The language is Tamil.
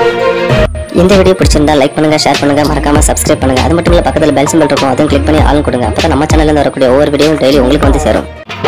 இந்த வீடியோ பிடிச்சிருந்தா லைக் பண்ணுங்க, ஷேர் பண்ணுங்க, மறக்காம சப்ஸ்கிரைப் பண்ணுங்க. அது மட்டும் இல்ல பக்கத்துல பெல் சிம்பல் இருக்கும், அதையும் கிளிக் பண்ணி ஆல் கொடுங்க. அப்பதான் நம்ம சேனல்ல இருந்து வரக்கூடிய ஒவ்வொரு வீடியோவும் டெய்லி உங்களுக்கு வந்து சேரும்.